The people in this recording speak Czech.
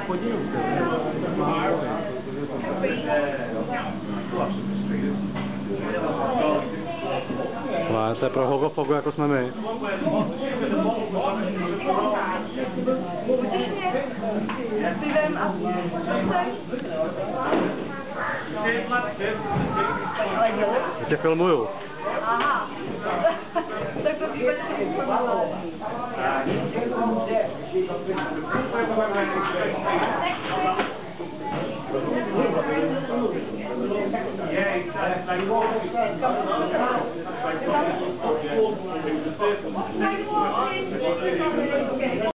hodinu. Ale to je pro hogofogu, jako jsme my. Já tě filmuju. Aha. Tak to ty budeš informovat. Yeah, exactly.